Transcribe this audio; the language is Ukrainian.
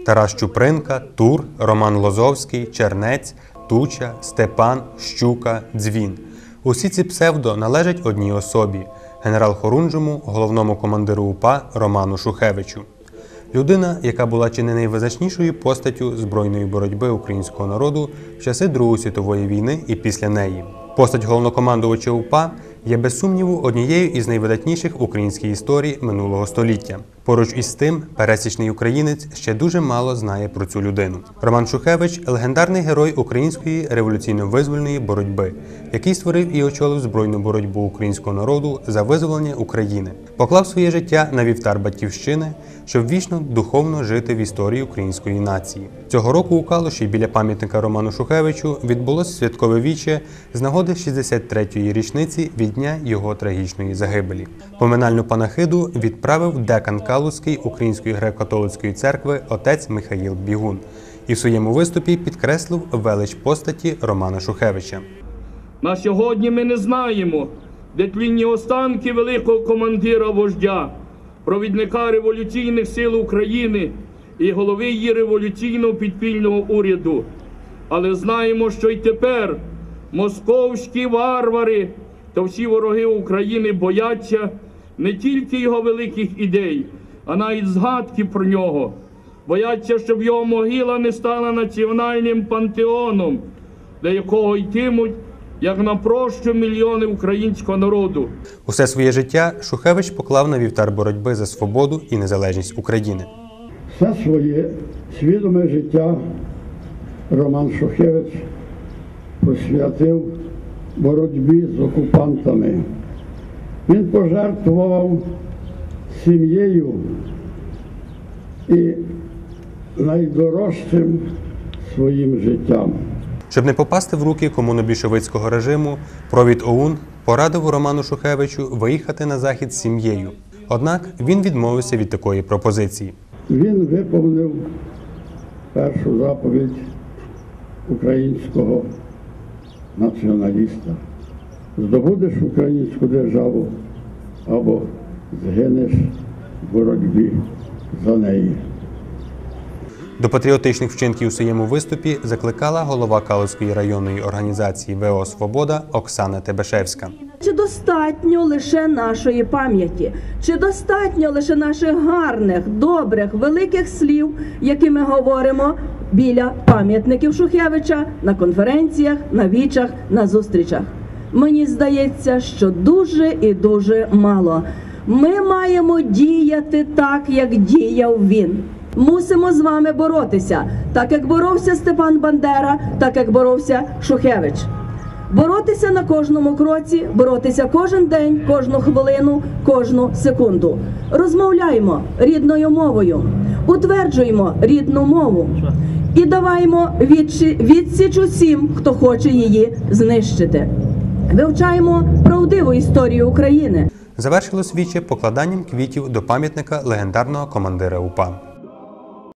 Тарас Чупринка, Тур, Роман Лозовський, Чернець, Туча, Степан, Щука, Дзвін. Усі ці псевдо належать одній особі – генерал-хорунжому, головному командиру УПА Роману Шухевичу. Людина, яка була чи не найвизначнішою постаттю збройної боротьби українського народу в часи Другої світової війни і після неї. Постать головнокомандувача УПА є без сумніву однією із найвидатніших в українській історії минулого століття. Поруч із тим, пересічний українець ще дуже мало знає про цю людину. Роман Шухевич – легендарний герой української революційно-визвольної боротьби, який створив і очолив збройну боротьбу українського народу за визволення України. Поклав своє життя на вівтар Батьківщини, щоб вічно духовно жити в історії української нації. Цього року у Калуші біля пам'ятника Роману Шухевичу відбулося святкове віче з нагоди 63-ї річниці від дня його трагічної загибелі. Поминальну панахиду відправив декан Калузький Української греко-католицької церкви отець Михаїл Бігун і в своєму виступі підкреслив велич постаті Романа Шухевича. На сьогодні ми не знаємо, де тлінні останки великого командира-вождя, провідника революційних сил України і голови її революційного підпільного уряду. Але знаємо, що й тепер московські варвари та всі вороги України бояться не тільки його великих ідей, а навіть згадки про нього. Бояться, щоб його могила не стала національним пантеоном, до якого йтимуть, як на прощу, мільйони українського народу. Усе своє життя Шухевич поклав на вівтар боротьби за свободу і незалежність України. Все своє свідоме життя Роман Шухевич посвятив боротьбі з окупантами. Він пожертвував сім'єю і найдорожчим своїм життям. Щоб не попасти в руки комуно-більшовицького режиму, провід ОУН порадив Роману Шухевичу виїхати на Захід з сім'єю. Однак він відмовився від такої пропозиції. Він виповнив першу заповідь українського націоналіста. Здобудеш українську державу або згинеш в боротьбі за неї. До патріотичних вчинків у своєму виступі закликала голова Калузької районної організації ВО «Свобода» Оксана Тебешевська. Чи достатньо лише нашої пам'яті? Чи достатньо лише наших гарних, добрих, великих слів, які ми говоримо біля пам'ятників Шухевича, на конференціях, на вічах, на зустрічах? Мені здається, що дуже і дуже мало. Ми маємо діяти так, як діяв він. Мусимо з вами боротися, так як боровся Степан Бандера, так як боровся Шухевич. Боротися на кожному кроці, боротися кожен день, кожну хвилину, кожну секунду. Розмовляємо рідною мовою, утверджуємо рідну мову і даваємо відсіч усім, хто хоче її знищити. Вивчаємо правдиву історію України. Завершилось віче покладанням квітів до пам'ятника легендарного командира УПА.